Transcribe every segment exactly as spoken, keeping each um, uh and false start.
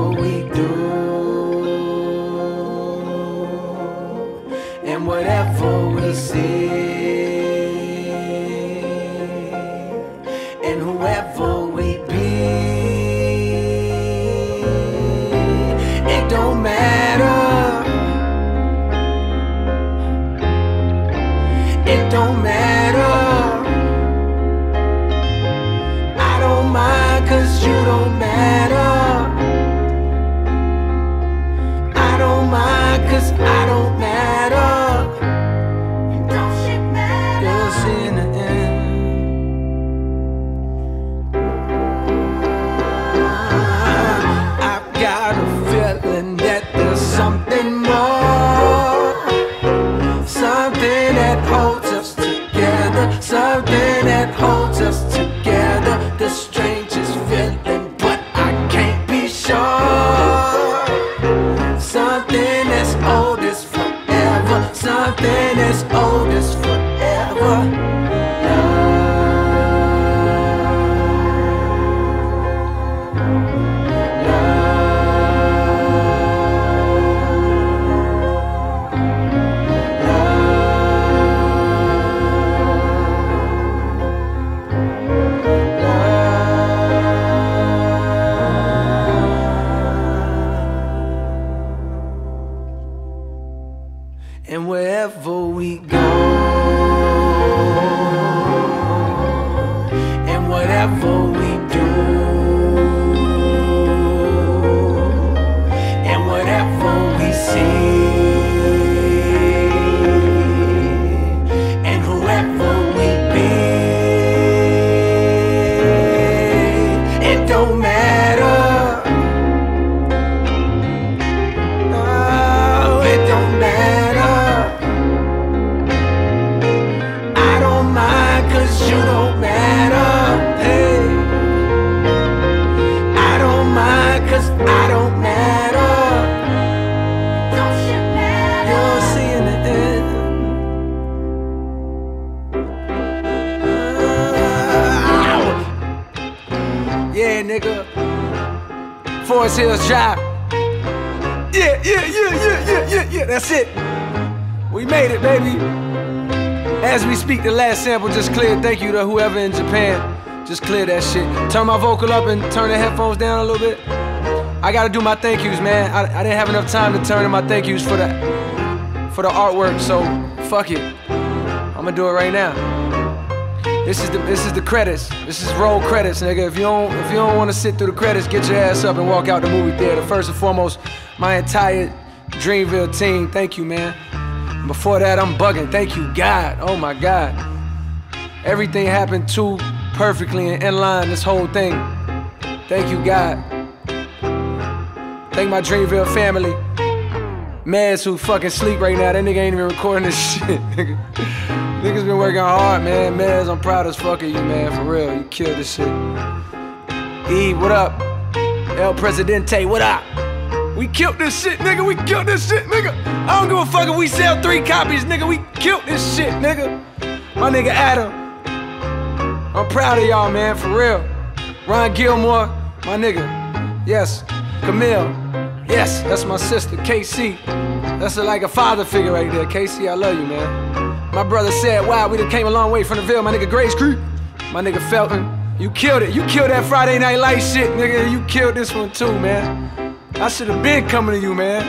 we do, and whatever we see, and whoever we be, it don't matter. It don't matter. I don't mind, cause you don't matter. I don't mind, cause I don't matter. Don't shit matter. You'll see in the end. I've got a feeling that there's something more, something that holds us together, something that holds us together. The strangest feeling, but I can't be sure. Something that's old as forever, something that's old as forever. And wherever we go, and whatever we do, and whatever we see, and whoever we be, it don't matter. Oh, it don't matter. You don't matter, hey. I don't mind, cause I don't matter. Don't shit matter. You'll see in the end. Uh, yeah, nigga. Forest Hills Drive. Yeah, yeah, yeah, yeah, yeah, yeah, yeah. That's it. We made it, baby. As we speak, the last sample just cleared. Thank you to whoever in Japan. Just clear that shit. Turn my vocal up and turn the headphones down a little bit. I gotta do my thank yous, man. I, I didn't have enough time to turn in my thank yous for the for the artwork, so fuck it. I'ma do it right now. This is the this is the credits. This is roll credits, nigga. If you don't if you don't want to sit through the credits, get your ass up and walk out the movie theater. First and foremost, my entire Dreamville team. Thank you, man. Before that, I'm bugging. Thank you, God. Oh my God. Everything happened too perfectly and in line, this whole thing. Thank you, God. Thank my Dreamville family. Maz, who fucking sleep right now. That nigga ain't even recording this shit, nigga. Niggas been working hard, man. Maz, I'm proud as fuck of you, man. For real, you killed this shit. E, what up? El Presidente, what up? We killed this shit, nigga. We killed this shit, nigga. I don't give a fuck if we sell three copies, nigga. We killed this shit, nigga. My nigga Adam. I'm proud of y'all, man, for real. Ron Gilmore, my nigga. Yes. Camille. Yes, that's my sister, K C. That's a, like a father figure right there. K C, I love you, man. My brother said, wow, we done came a long way from the Ville. My nigga Grace Creek. My nigga Felton. You killed it. You killed that Friday Night Light shit, nigga. You killed this one too, man. I should have been coming to you, man.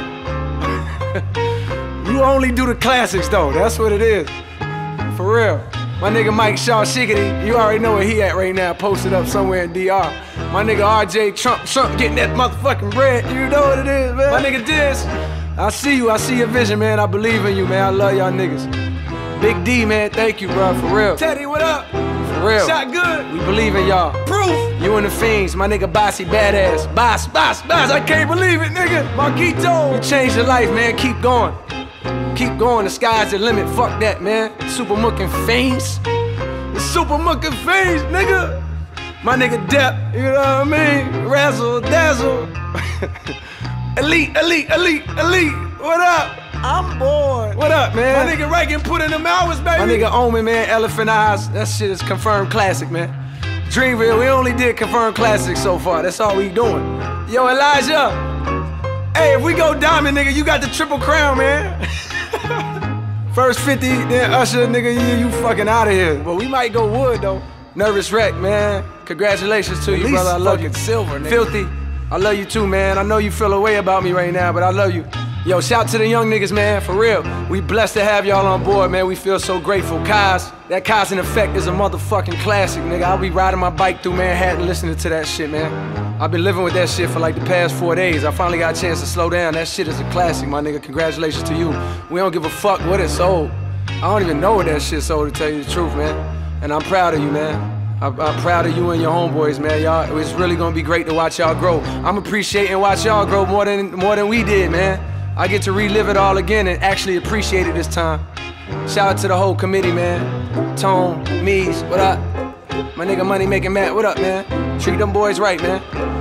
You only do the classics, though. That's what it is. For real. My nigga Mike Shaw Shiggity, you already know where he at right now, posted up somewhere in D R. My nigga R J Trump, Trump getting that motherfucking bread. You know what it is, man. My nigga Diz, I see you. I see your vision, man. I believe in you, man. I love y'all niggas. Big D, man. Thank you, bro. For real. Teddy, what up? For real. Shot good. We believe in y'all. Proof. You and the Fiends. My nigga Bossy Badass. Boss, boss, boss. I can't believe it, nigga. Marquito. You changed your life, man. Keep going. Keep going, the sky's the limit, fuck that, man. Super mucking fiends. The super mucking fiends, nigga. My nigga Depp, you know what I mean? Razzle, dazzle. Elite, elite, elite, elite. What up? I'm bored. What up, man? My nigga Reagan put in them hours, baby. My nigga Omen, man, Elephant Eyes. That shit is confirmed classic, man. Dreamville, we only did confirmed classics so far. That's all we doing. Yo, Elijah. Hey, if we go diamond, nigga, you got the triple crown, man. First fifty, then Usher, nigga, you, you fucking out of here. But we might go wood, though. Nervous Wreck, man. Congratulations to you, brother. I love you. Silver, nigga. Filthy, I love you too, man. I know you feel a way about me right now, but I love you. Yo, shout to the young niggas, man, for real. We blessed to have y'all on board, man. We feel so grateful. Kaz, that Kaz in Effect is a motherfucking classic, nigga. I'll be riding my bike through Manhattan listening to that shit, man. I've been living with that shit for like the past four days. I finally got a chance to slow down. That shit is a classic, my nigga. Congratulations to you. We don't give a fuck what it sold. I don't even know what that shit sold, to tell you the truth, man. And I'm proud of you, man. I'm, I'm proud of you and your homeboys, man. Y'all, it's really gonna be great to watch y'all grow. I'm appreciating watch y'all grow more than more than we did, man. I get to relive it all again and actually appreciate it this time. Shout out to the whole committee, man. Tone, Mees, what up? My nigga Money Making Matt, what up, man? Treat them boys right, man.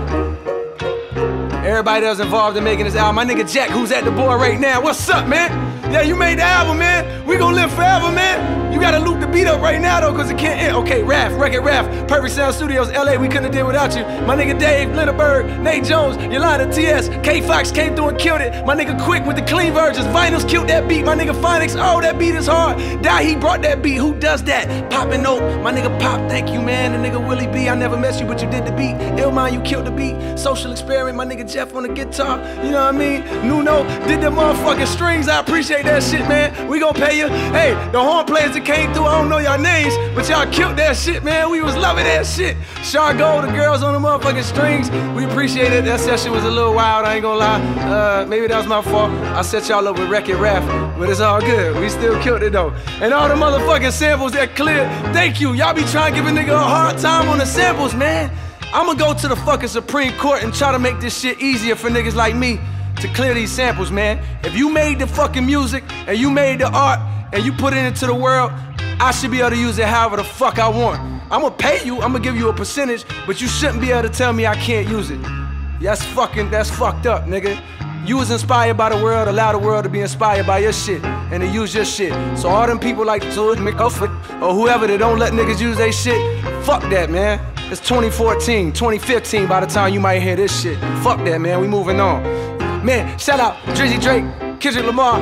Everybody that was involved in making this album. My nigga Jack, who's at the board right now. What's up, man? Yeah, you made the album, man. We gon' live forever, man. You gotta loop the beat up right now, though, cause it can't end. Okay, Raph, Record Raph, Perfect Sound Studios, L A, we couldn't have did without you. My nigga Dave, Lindenberg, Nate Jones, Yolanda, T S, K Fox came through and killed it. My nigga Quick with the clean versions, Vinyls killed that beat. My nigga Phonics, oh, that beat is hard. Die, he brought that beat. Who does that? Poppin' Note, my nigga Pop, thank you, man. The nigga Willie B, I never met you, but you did the beat. Illmind, you killed the beat. Social Experiment, my nigga Jeff on the guitar, you know what I mean? Nuno did the motherfucking strings, I appreciate that shit, man. We gon' pay you. Hey, the horn players that came through, I don't know y'all names, but y'all killed that shit, man. We was loving that shit. Chargo, the girls on the motherfucking strings, we appreciate it. That session was a little wild, I ain't gonna lie. Uh, maybe that was my fault. I set y'all up with Record Raph, but it's all good. We still killed it though. And all the motherfucking samples that cleared, thank you. Y'all be trying to give a nigga a hard time on the samples, man. I'ma go to the fucking Supreme Court and try to make this shit easier for niggas like me to clear these samples, man. If you made the fucking music and you made the art and you put it into the world, I should be able to use it however the fuck I want. I'ma pay you, I'ma give you a percentage, but you shouldn't be able to tell me I can't use it. That's fucking, that's fucked up, nigga. You was inspired by the world, allow the world to be inspired by your shit and to use your shit. So all them people like Zoid McCuffin or whoever that don't let niggas use their shit, fuck that, man. It's twenty fourteen, twenty fifteen by the time you might hear this shit. Fuck that, man, we moving on. Man, shout out Drizzy Drake, Kendrick Lamar,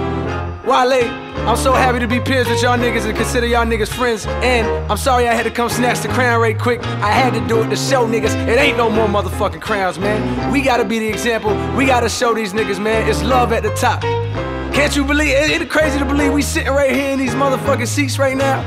Wale. I'm so happy to be peers with y'all niggas and consider y'all niggas friends. And I'm sorry I had to come snatch the crown right quick. I had to do it to show niggas it ain't no more motherfucking crowns, man. We gotta be the example. We gotta show these niggas, man, it's love at the top. Can't you believe, it, it's crazy to believe we sitting right here in these motherfucking seats right now.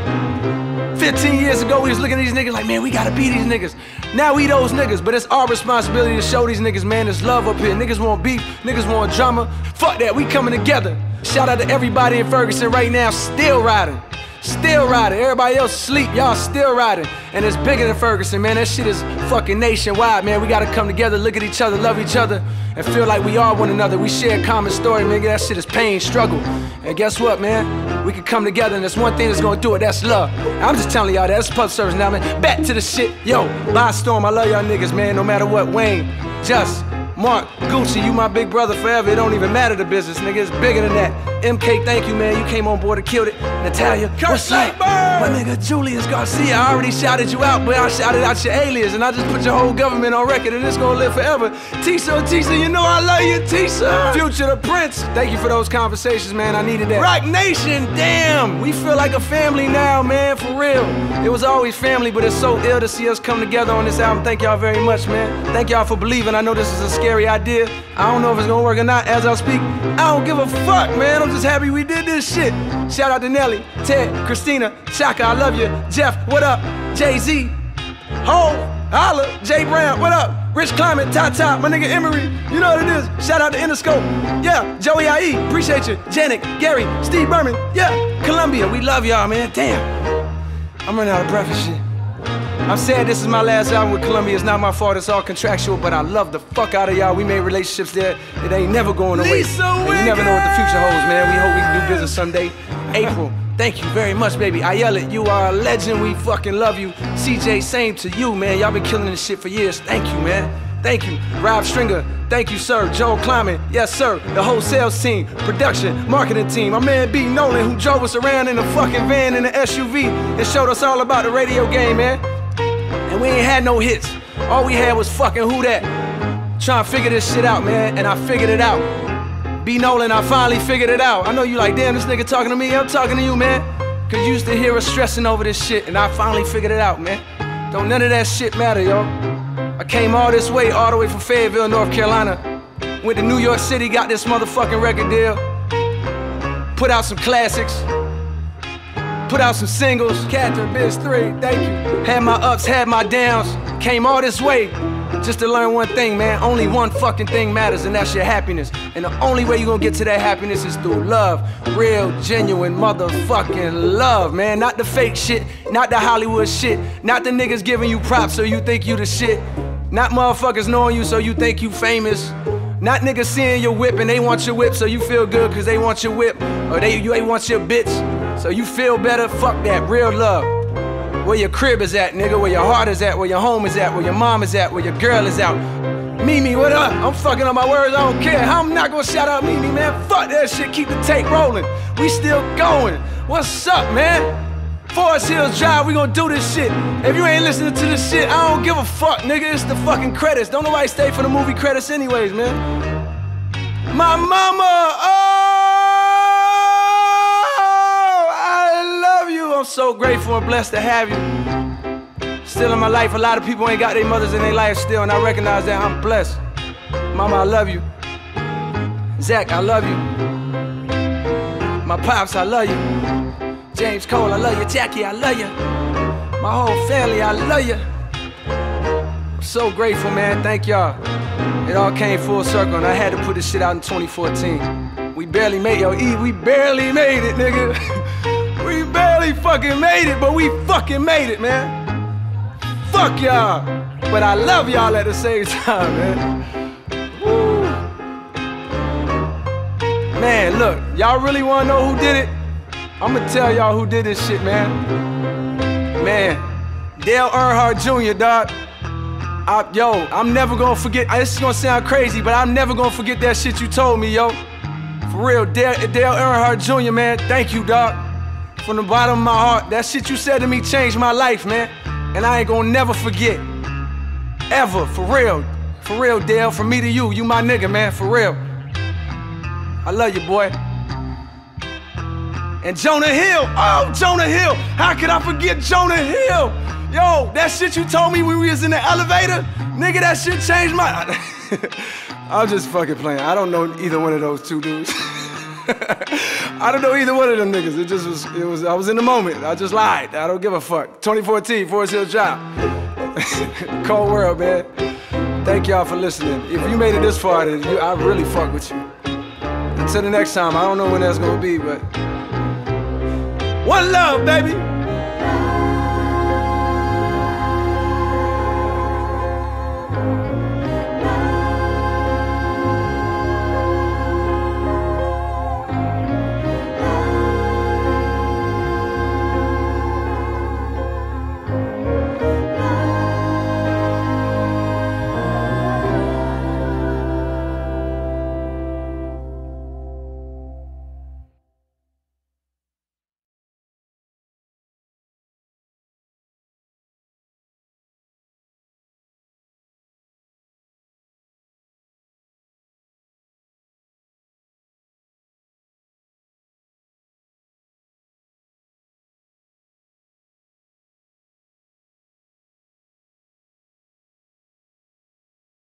fifteen years ago, we was looking at these niggas like, man, we gotta be these niggas. Now we those niggas, but it's our responsibility to show these niggas, man, there's love up here. Niggas want beef, niggas want drama. Fuck that, we coming together. Shout out to everybody in Ferguson right now, still riding. Still riding. Everybody else sleep, y'all still riding. And it's bigger than Ferguson, man. That shit is fucking nationwide, man. We gotta come together, look at each other, love each other, and feel like we are one another. We share a common story, man. That shit is pain, struggle. And guess what, man? We can come together, and there's one thing that's gonna do it, that's love. I'm just telling y'all that. It's public service now, man. Back to the shit. Yo, by storm, I love y'all niggas, man. No matter what, Wayne, Just, Mark, Gucci, you my big brother forever. It don't even matter the business, nigga. It's bigger than that. M K, thank you, man. You came on board and killed it. Natalia, what's up? My nigga Julius Garcia, I already shouted you out, but I shouted out your alias, and I just put your whole government on record, and it's gonna live forever. Tisa, Tisa, you know I love you, Tisa. Future the Prince, thank you for those conversations, man. I needed that. Rock Nation, damn, we feel like a family now, man, for real. It was always family, but it's so ill to see us come together on this album. Thank y'all very much, man. Thank y'all for believing. I know this is a scary idea. I don't know if it's gonna work or not as I speak. I don't give a fuck, man. I'm just happy we did this shit. Shout out to Nelly, Ted, Christina, Chaka, I love you. Jeff, what up? Jay-Z, Ho, Holla, Jay Brown, what up? Rich Climate, Tata, my nigga Emery, you know what it is. Shout out to Interscope, yeah. Joey I E, appreciate you. Janik, Gary, Steve Berman, yeah. Columbia, we love y'all, man. Damn, I'm running out of breath and shit. I'm sad this is my last album with Columbia. It's not my fault, it's all contractual, but I love the fuck out of y'all. We made relationships there. It ain't never going away. And you never know what the future holds, man. We hope we can do business someday. April, thank you very much, baby. Ayelet, you are a legend. We fucking love you. C J, same to you, man. Y'all been killing this shit for years. Thank you, man. Thank you. Rob Stringer, thank you, sir. Joel Kleiman, yes, sir. The whole sales team, production, marketing team. My man B. Nolan, who drove us around in a fucking van in an S U V and showed us all about the radio game, man. and we ain't had no hits. All we had was fucking Who That. Trying to figure this shit out, man, and I figured it out. B. Nolan, I finally figured it out. I know you like, damn, this nigga talking to me. I'm talking to you, man. Cause you used to hear us stressing over this shit, and I finally figured it out, man. Don't none of that shit matter, yo. I came all this way, all the way from Fayetteville, North Carolina. Went to New York City, got this motherfucking record deal. Put out some classics. Put out some singles. Catherine, Biz three, thank you. Had my ups, had my downs. Came all this way just to learn one thing, man. Only one fucking thing matters, and that's your happiness. And the only way you're gonna get to that happiness is through love. Real, genuine, motherfucking love, man. Not the fake shit, not the Hollywood shit, not the niggas giving you props so you think you the shit. Not motherfuckers knowing you so you think you famous. Not niggas seeing your whip and they want your whip so you feel good cause they want your whip. Or they, they want your bitch so you feel better. Fuck that, real love. Where your crib is at, nigga, where your heart is at, where your home is at, where your mom is at, where your girl is out. Mimi, what up? I'm fucking up my words, I don't care. I'm not gonna shout out Mimi, man. Fuck that shit, keep the tape rolling. We still going. What's up, man? Forest Hills Drive, we gonna do this shit. If you ain't listening to this shit, I don't give a fuck, nigga. It's the fucking credits. Don't nobody stay for the movie credits anyways, man. My mama, oh! I'm so grateful and blessed to have you. Still in my life, a lot of people ain't got their mothers in their life still, and I recognize that. I'm blessed. Mama, I love you. Zach, I love you. My pops, I love you. James Cole, I love you. Jackie, I love you. My whole family, I love you. I'm so grateful, man. Thank y'all. It all came full circle, and I had to put this shit out in twenty fourteen. We barely made it, yo, E, we barely made it, nigga. We barely fucking made it, but we fucking made it, man. Fuck y'all. But I love y'all at the same time, man. Woo. Man, look, y'all really wanna know who did it? I'ma tell y'all who did this shit, man. Man, Dale Earnhardt Junior, dog. I, yo, I'm never gonna forget, this is gonna sound crazy, but I'm never gonna forget that shit you told me, yo. For real, Dale, Dale Earnhardt Junior, man, thank you, dog. From the bottom of my heart, that shit you said to me changed my life, man. And I ain't gonna never forget. Ever, for real. For real, Dale, from me to you, you my nigga, man, for real. I love you, boy. And Jonah Hill, oh, Jonah Hill. How could I forget Jonah Hill? Yo, that shit you told me when we was in the elevator, nigga, that shit changed my... I'm just fucking playing. I don't know either one of those two dudes. I don't know either one of them niggas. It just was, it was, I was in the moment. I just lied. I don't give a fuck. twenty fourteen, Forest Hills Drive. Cold world, man. Thank y'all for listening. If you made it this far, then you, I really fuck with you. Until the next time, I don't know when that's gonna be, but one love, baby.